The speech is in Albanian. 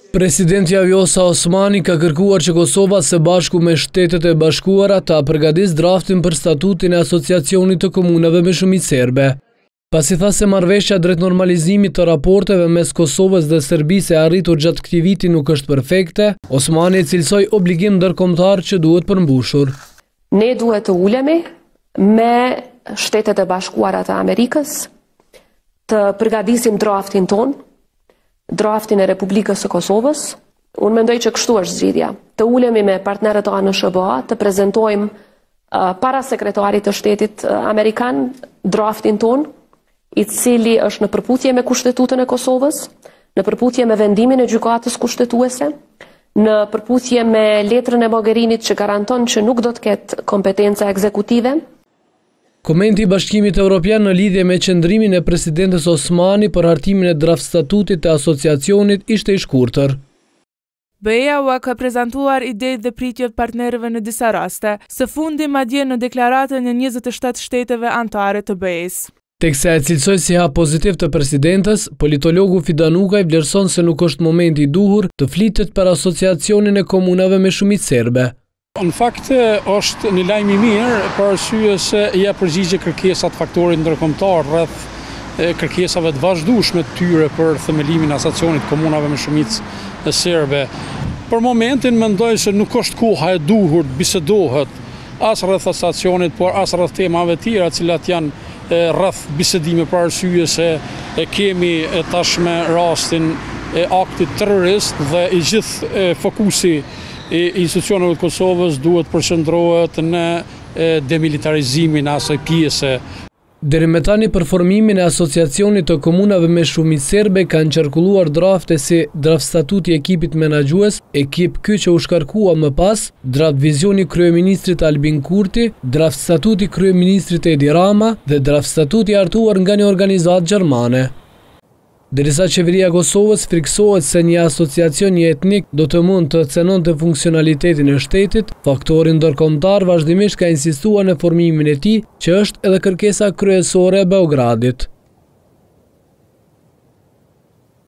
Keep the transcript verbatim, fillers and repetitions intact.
Presidenti Vjosa Osmani ka kërkuar që Kosova së bashku me Shtetet e Bashkuara ta përgatis draftin për statutin e Asociacionit të Komunave me Shumicë Serbe. Pasi tha se marrëveshja drejt normalizimit të raporteve mes Kosovës dhe Serbisë e arritur gjatë këtij viti nuk është perfekte, Osmani cilësoi obligim ndërkombëtar që duhet përmbushur. Ne duhet të ulemi me Shtetet e Bashkuara të Amerikës, të përgatisim draftin ton, draftin e Republikës së Kosovës. Unë mendoj që kështu është zgjidhja. Të ulemi me partnerët tonë në S B A, të prezantojmë uh, para sekretarit të shtetit uh, amerikan draftin ton, i cili është në përputhje me Kushtetutën e Kosovës, në përputhje me vendimin e gjykatës kushtetuese, në përputhje me letrën e Mogherinit që garanton që nuk do të ketë kompetenca ekzekutive. Komenti i Bashkimit Evropian në lidhje me qëndrimin e presidentes Osmani për hartimin e draft statutit të asociacionit ishte i shkurtër. B E A-u ka prezantuar idejtë dhe pritjet partnerëve në disa raste, së fundi madje në deklaratën e njëzet e shtatë shteteve anëtare të B E S. Teksa e cilësoj si hap pozitiv të presidentes, politologu Fidanukaj vlerëson se nuk është momenti i duhur të flitet për asociacionin e komunave me shumicë serbe. Në fakt është një lajm i mirë për arsye se ia përgjigje kërkesat faktorit ndërkombëtar rreth kërkesave të vazhdueshme të tyre për themelimin e asociacionit komunave me shumicë serbe. Për momentin mendoj se nuk është koha e duhur të bisedohet as rreth asociacionit, por as rreth temave të tjera, të cilat janë rreth bisedime për arsye se kemi tashmë rastin e aktit terrorist dhe i gjithë fokusi i institucioneve të Kosovës duhet përqendrohet në demilitarizimin e asaj pjese. Deri me tani për formimin e asociacionit të komunave me shumicë serbe kanë qarkulluar drafte si draft statuti i ekipit menaxhues, ekip ky që u shkarkua më pas, draft vizioni kryeministrit Albin Kurti, draft statuti kryeministrit Edi Rama dhe draft statuti hartuar nga një organizatë gjermane. Derisa qeveria e Kosovës friksohet se një asociacion një etnik do të mund të cenonte funksionalitetin e shtetit, faktori ndërkombëtar vazhdimisht ka insistuar në formimin e tij, që është edhe kërkesa kryesore e Beogradit.